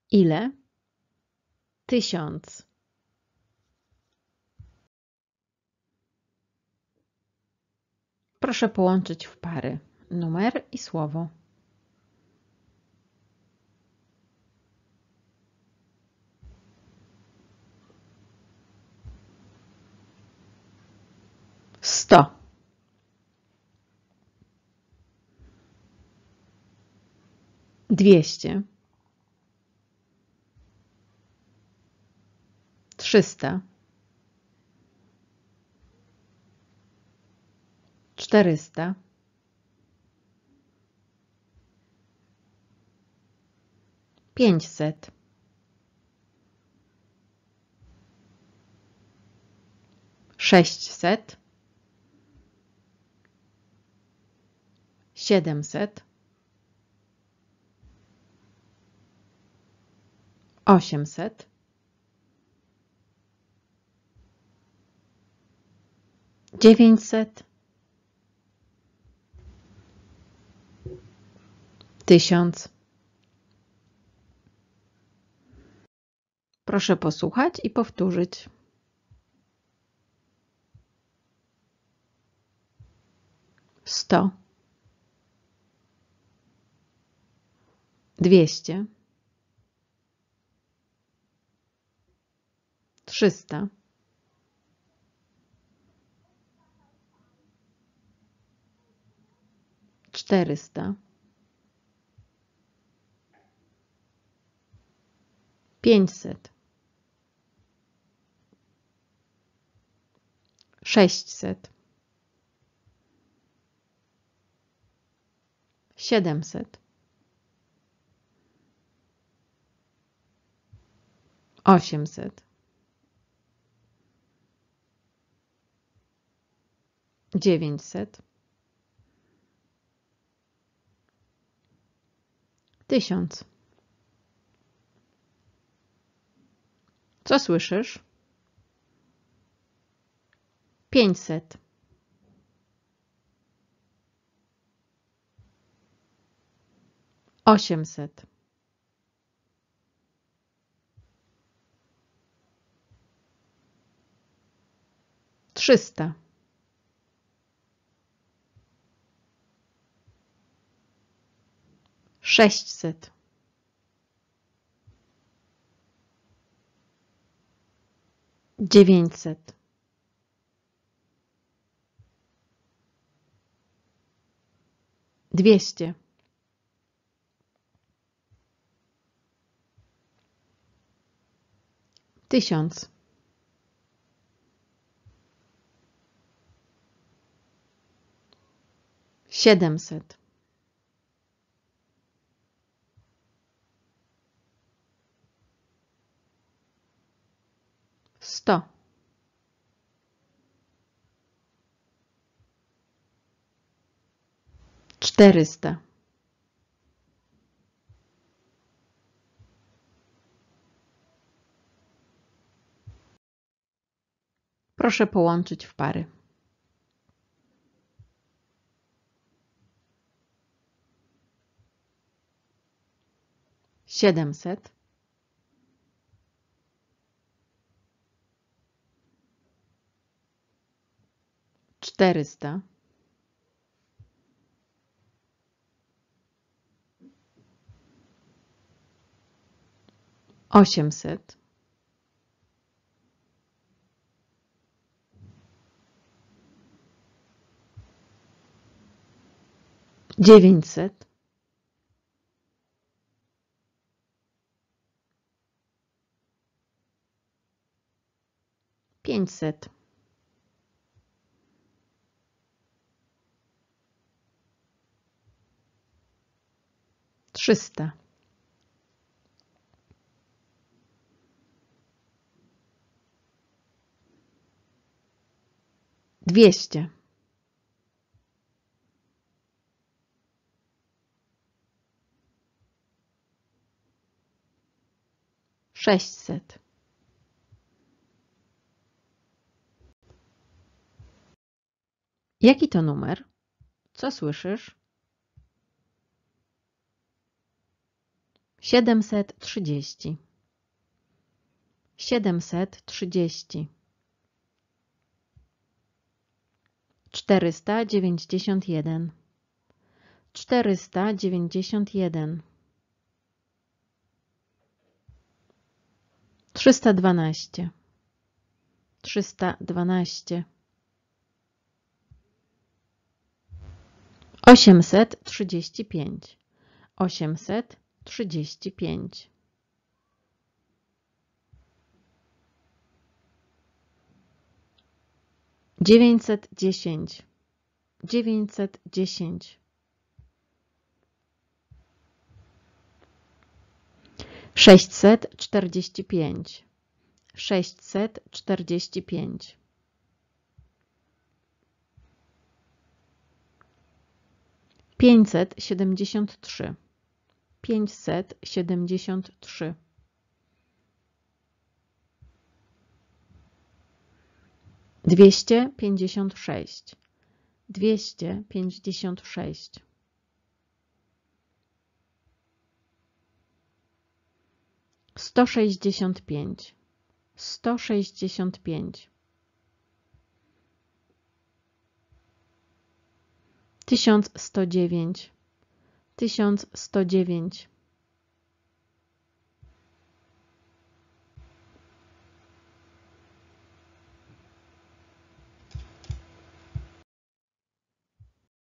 Ile? 1000. Proszę połączyć w pary numer i słowo. 100. 200. 300. 400. 500. 600. 700. 800. 900. 1000. Proszę posłuchać i powtórzyć. 100. 200. 300. 400. 500. 600. 700. 800. 900. 1000. Co słyszysz? 500. 800. 300. 600. 900. 200. 1000. 700. 100. 400. 'Proszę połączyć w pary. 700. 400. 800. 900. 500. Trzysta. 200. 600. Jaki to numer? Co słyszysz? 730. 730. 491. 491. 312. 312. 835. 835. 910. 910. 645. 645. 573. 573. 256. 256. 165. 165. 1109. 1109.